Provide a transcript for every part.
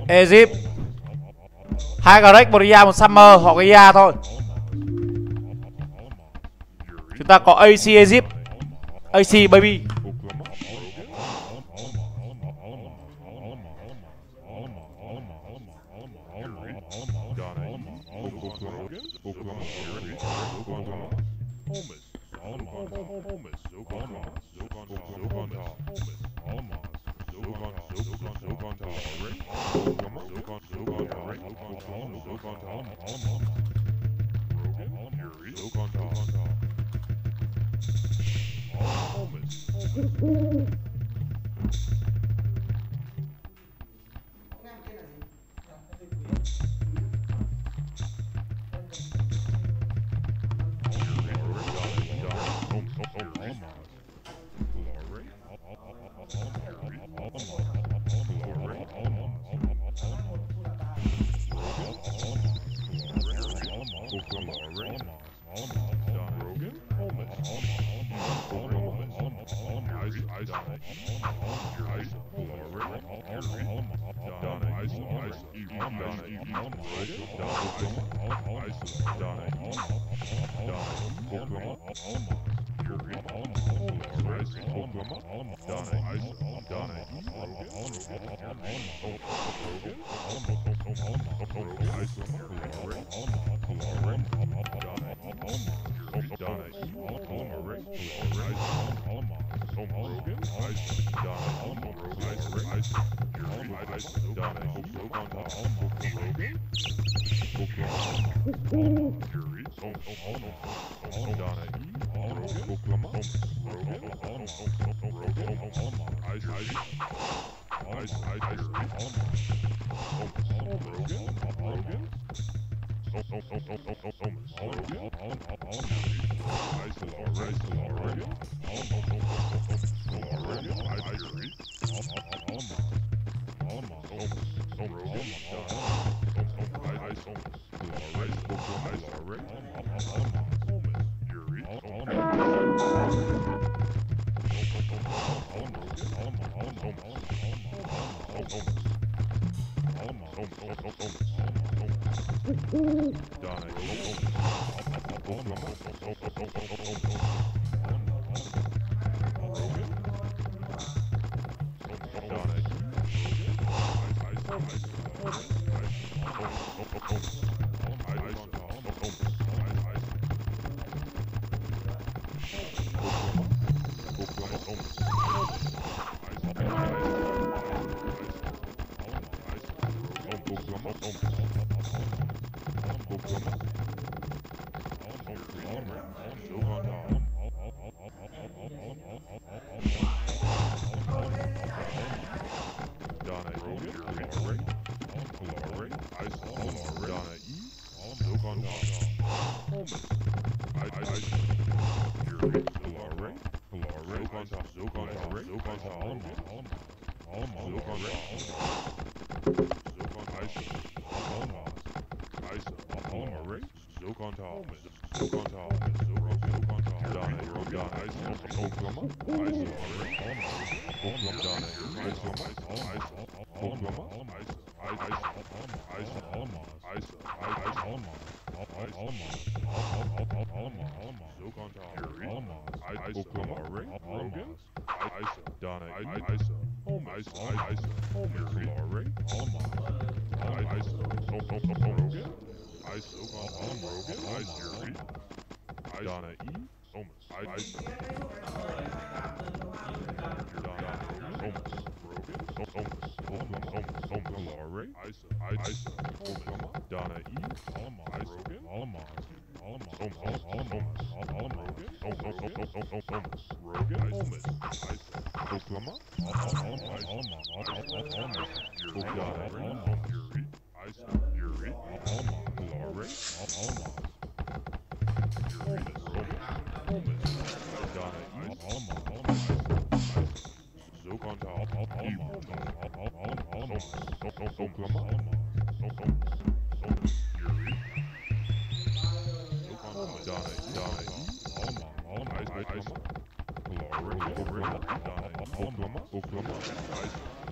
Egypt. 2 Greg, 1 Gia, 1 Summer hoặc Gia thôi. Chúng ta có AC Egypt, AC baby.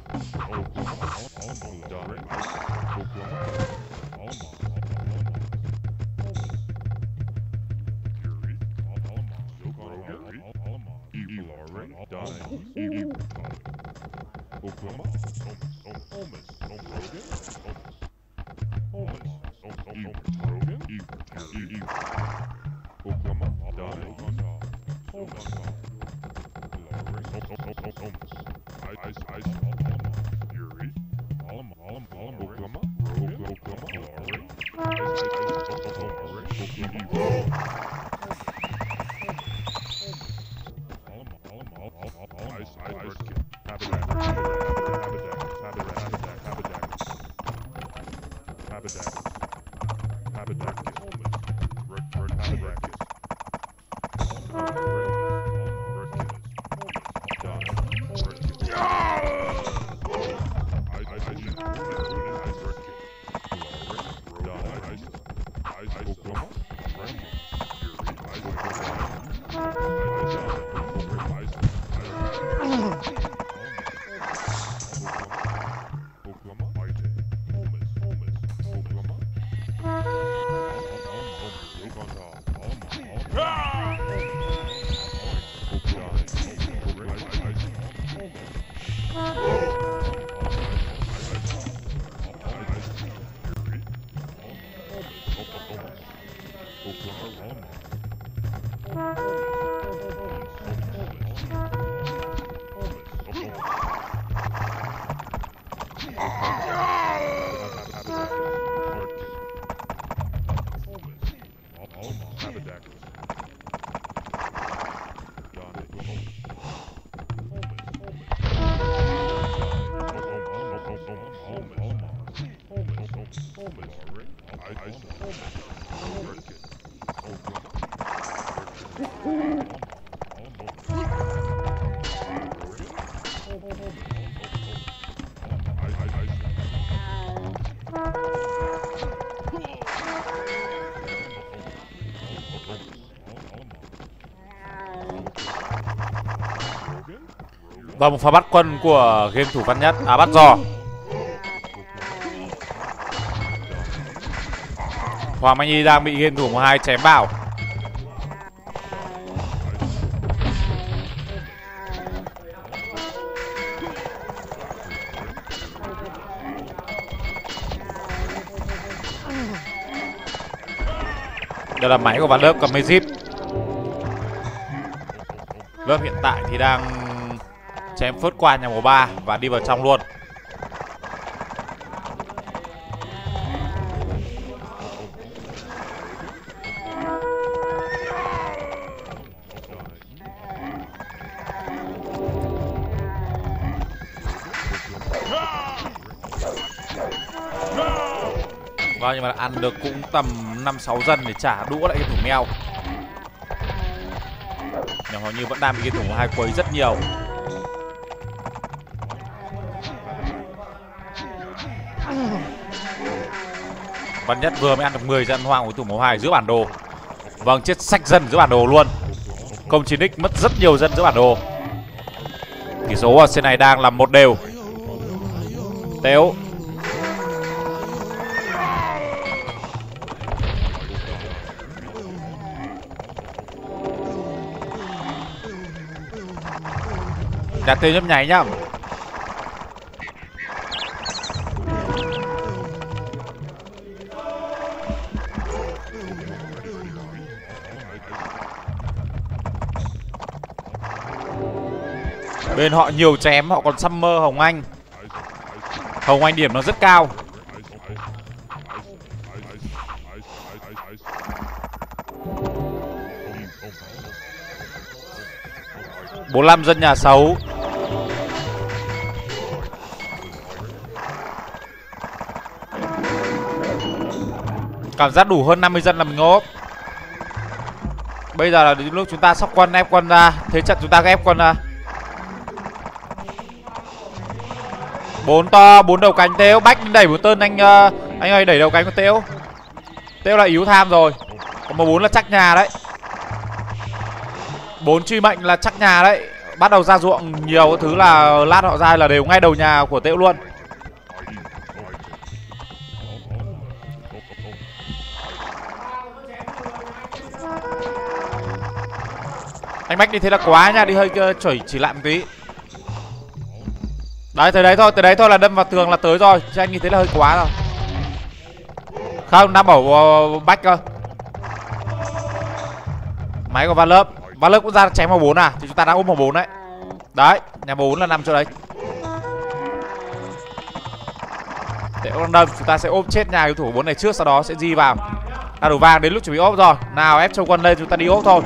Và một pha bắt quân của game thủ Văn Nhất. À, bắt giò. Hoàng Anh Nhi đang bị game thủ 12 chém vào. Đây là máy của bạn Lớp cầm Mezip. Lớp hiện tại thì đang chém phớt qua nhà mùa 3 và đi vào trong luôn. Vâng, nhưng mà ăn được cũng tầm 5-6 dân để trả đũa lại cái thủ mèo. Nhưng hầu như vẫn đang bị cái thủ 2 quấy rất nhiều. Văn Nhất vừa mới ăn được 10 dân hoang của thủ mẫu 2 giữa bản đồ. Vâng, chết sạch dân giữa bản đồ luôn. Công 9x mất rất nhiều dân giữa bản đồ. Tỷ số ở trên này đang là 1 đều. Tếu. Nhà Tếu nhấp nháy nhá. Bên họ nhiều chém, họ còn Summer Hồng Anh. Hồng Anh điểm nó rất cao. 45 dân nhà xấu. Cảm giác đủ hơn 50 dân là mình ngốp. Bây giờ là đến lúc chúng ta sóc quân, ép quân ra. Thế trận chúng ta ép quân ra. 4 to, 4 đầu cánh Tếu. Bách đẩy một tên anh ơi, đẩy đầu cánh của Tếu. Tếu là yếu tham rồi. Còn 4 là chắc nhà đấy. 4 truy mệnh là chắc nhà đấy. bắt đầu ra ruộng nhiều cái thứ là lát họ ra là đều ngay đầu nhà của Tễu luôn. Anh Bách đi thế là quá nha, đi hơi chổi chỉ lại một tí. Đấy, tới đấy thôi là đâm vào tường là tới rồi. Chứ anh như thế là hơi quá rồi. Không, đang bảo Bách cơ. Máy của Văn Lớp cũng ra chém vào 4 à? Thì chúng ta đang ôm vào 4 đấy. Đấy, nhà 4 là nằm chỗ đấy. Để đang đâm, chúng ta sẽ ôm chết nhà cầu thủ 4 này trước, sau đó sẽ di vào. Đã đủ vàng đến lúc chuẩn bị ốp rồi. Nào ép châu quân lên, chúng ta đi ốp thôi.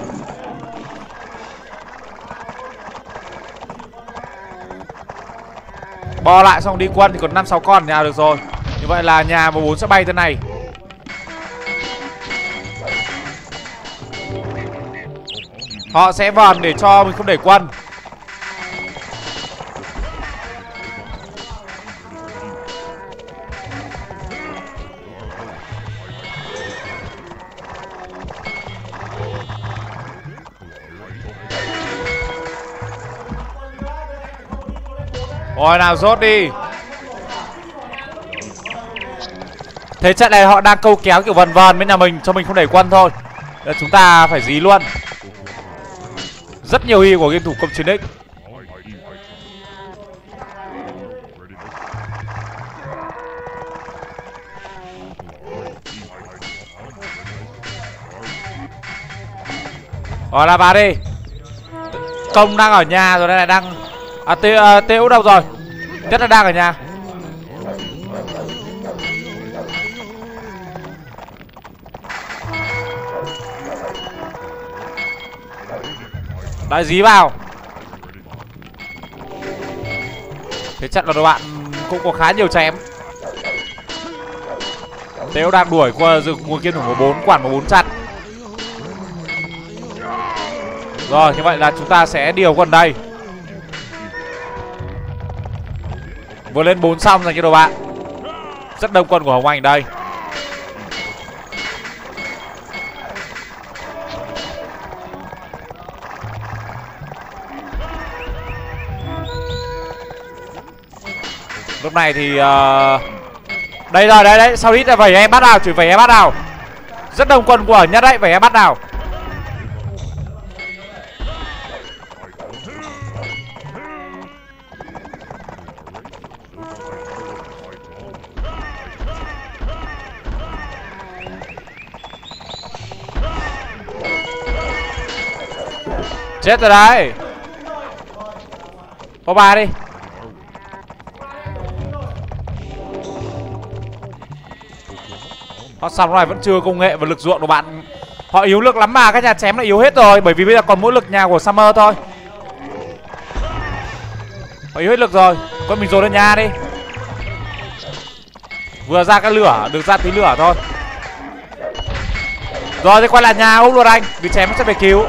Bo lại xong đi quân thì còn 5-6 con nhà được rồi. Như vậy là nhà vào 4 sẽ bay thế này. Họ sẽ vòn để cho mình không để quân. Rồi nào rốt đi. Thế trận này họ đang câu kéo kiểu vần vần bên nhà mình, cho mình không đẩy quân thôi. Để chúng ta phải dí luôn. Rất nhiều y của game thủ Công Chiến X. Rồi là vào đi. Công đang ở nhà rồi đây này, đang Tễu đâu rồi? Nhất là đang ở nhà. Đấy, dí vào. Thế trận là đội bạn cũng có khá nhiều chém. Tễu đang đuổi qua rừng kiên thủ 4, quản 4 chặt. Rồi, như vậy là chúng ta sẽ điều quân đây. Vừa lên 4 xong dành cho đội bạn. Rất đông quân của Hồng Anh đây. Lúc này thì đây rồi, đấy, sau ít là vẩy em bắt nào, chửi vẩy em bắt nào. Rất đông quân của Nhất đấy, vẩy em bắt nào. Chết rồi đấy. Có bà đi. Họ xong này vẫn chưa công nghệ và lực ruộng của bạn. Họ yếu lực lắm mà, các nhà chém lại yếu hết rồi. Bởi vì bây giờ còn mỗi lực nhà của Summer thôi. Họ yếu hết lực rồi. Con mình dồn lên nhà đi. Vừa ra cái lửa, được ra tí lửa thôi. Rồi thì quay lại nhà úp luôn anh. Vì chém sẽ phải cứu.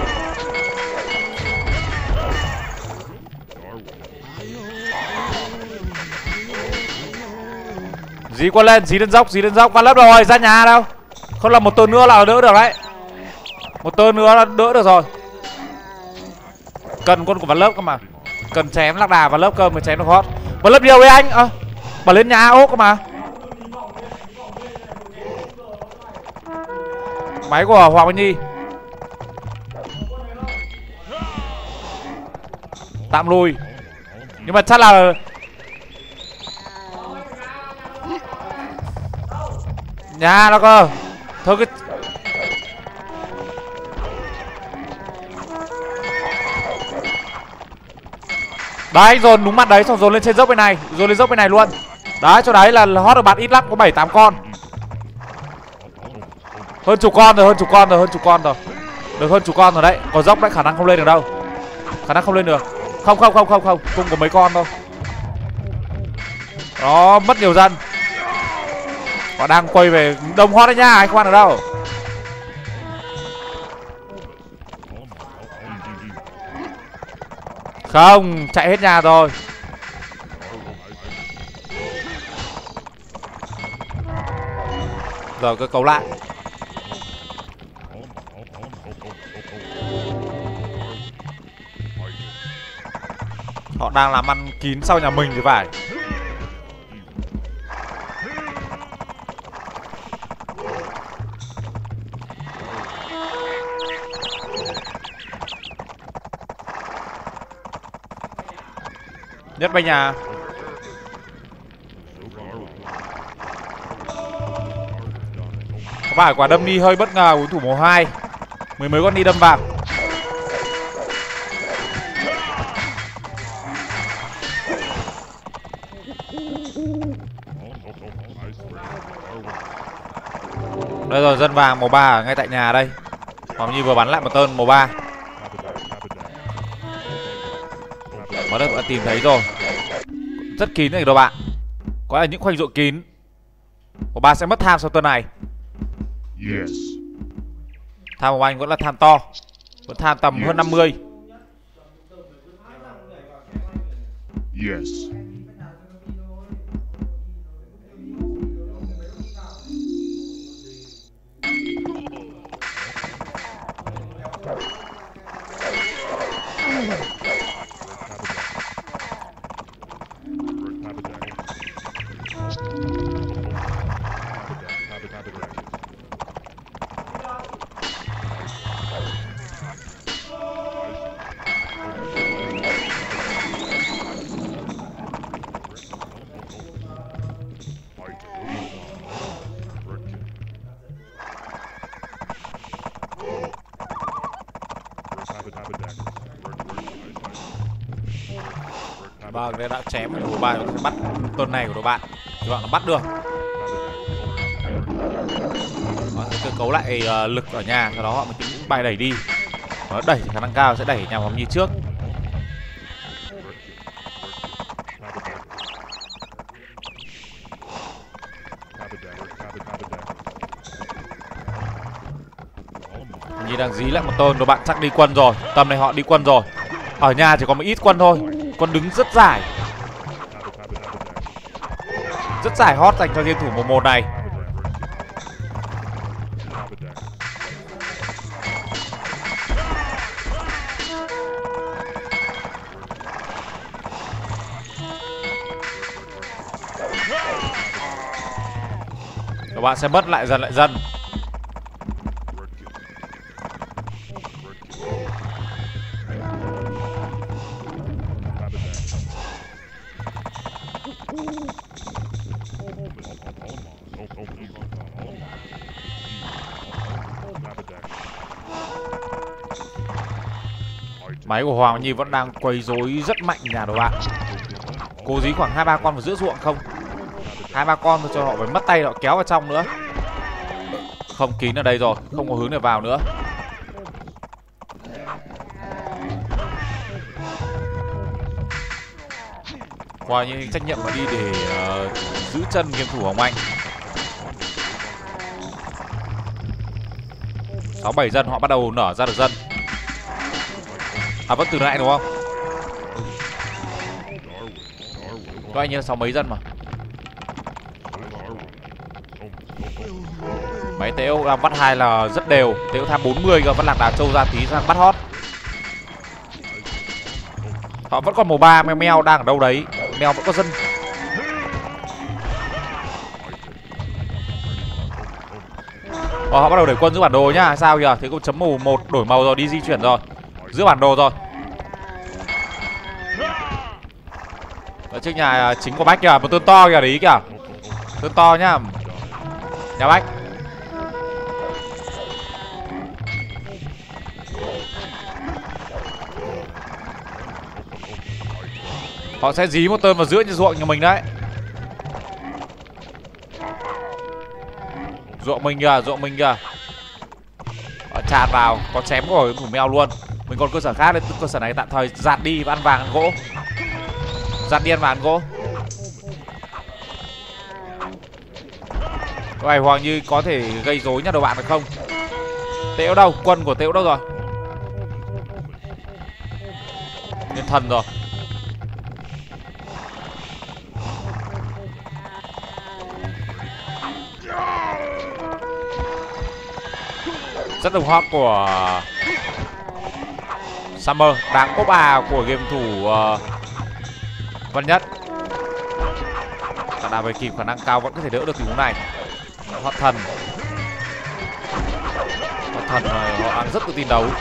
Dí quân lên, dí lên dốc. Văn Lớp rồi, ra nhà đâu. Không là một tơn nữa là đỡ được đấy. Một tơn nữa là đỡ được rồi. Cần quân của Văn Lớp cơ mà. Cần chém lạc đà Văn Lớp cơ mới chém được hot. Văn Lớp điều với anh. Bà lên nhà ốp cơ mà. Máy của Hoàng Văn Nhi. Tạm lùi. Nhưng mà chắc là nhà nó cơ. Thôi cái đấy, dồn đúng mặt đấy, xong dồn lên trên dốc bên này, dồn lên dốc bên này luôn. Đấy, chỗ đấy là hot được bạn ít lắm, có 7-8 con. Hơn chục con rồi. Được hơn chục con rồi đấy. Còn dốc đấy khả năng không lên được đâu. Không, cùng có mấy con thôi. Đó, mất nhiều dân. Họ đang quay về đông hot đấy nhá, anh không ăn được đâu. Không, chạy hết nhà rồi. Giờ cơ cấu lại. đang làm ăn kín sau nhà mình thì phải. Nhất bên nhà. Có phải quả đâm đi hơi bất ngờ của thủ mùa 2. Mới con đi đâm vào. Đây rồi, dân vàng màu 3 ở ngay tại nhà đây. Hoàng Nhi vừa bắn lại một tên màu 3. Ở đây đã tìm thấy rồi. Rất kín này các bạn. Có là những khoanh ruộng kín. Màu 3 sẽ mất tham sau tên này. Tham của anh vẫn là tham to. Vẫn tham tầm hơn 50. Vâng, đây đã chém đồ bạn bắt tuần này của đồ bạn. Các bạn nó bắt được. Đó, cơ cấu lại lực ở nhà, sau đó họ mới tính bài đẩy đi. Nó đẩy khả năng cao sẽ đẩy nhà bóng như trước. Như đang dí lại một tôn, đồ bạn chắc đi quân rồi. Tầm này họ đi quân rồi. Ở nhà chỉ có một ít quân thôi. Quân đứng rất dài. Rất dài hot dành cho game thủ mùa 1 này. Các bạn sẽ mất lại dần. Máy của Hoàng Nhi vẫn đang quấy rối rất mạnh nhà đồ bạn. Cố dí khoảng 2-3 con vào giữa ruộng không. 2-3 con thôi cho họ phải mất tay, họ kéo vào trong nữa. Không kín ở đây rồi, không có hướng để vào nữa. Qua những trách nhiệm mà đi để giữ chân game thủ Hồng Anh. 6-7 dân họ bắt đầu nở ra được dân. À vẫn từ nãy đúng không? Có anh như là 6 mấy dân mà. Máy Tễu đang bắt 2 là rất đều. Tễu tham 40 cơ, vẫn Lạc Đà Châu ra tí sang bắt hot. Họ vẫn còn màu 3, meo đang ở đâu đấy. Meo vẫn có dân. Họ bắt đầu đẩy quân giữ bản đồ nhá. Sao kìa? Thế cũng chấm màu 1 đổi màu rồi, đi di chuyển rồi. Giữ bản đồ rồi. Ở trước nhà chính của Bách kìa, một tên to kìa, để ý kìa. Tên to nhá. Nhà Bách. Họ sẽ dí một tên vào giữa như ruộng nhà mình đấy. Ruộng mình kìa. Họ tràn vào, có chém của thủ mèo luôn. Mình còn cơ sở khác nên cơ sở này tạm thời dạt đi và ăn vàng ăn gỗ. Dạt đi ăn vàng ăn gỗ. Cái này Hoàng Như có thể gây rối nhà đồ bạn được không? Tễu đâu? Quân của Tễu đâu rồi? Nhân thần rồi. Rất đồng hot của Summer. Đáng ốp của game thủ Văn Nhất. Cả đà về kịp, khả năng cao vẫn có thể đỡ được tình huống này. Hoạn Thần. Hoạn Thần họ đang rất tự tin đấu.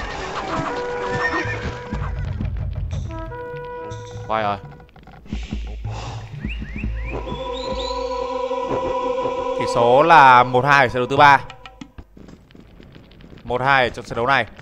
Quay rồi. Tỷ số là 1-2 ở trận đấu thứ 3. 1-2 trong trận đấu này.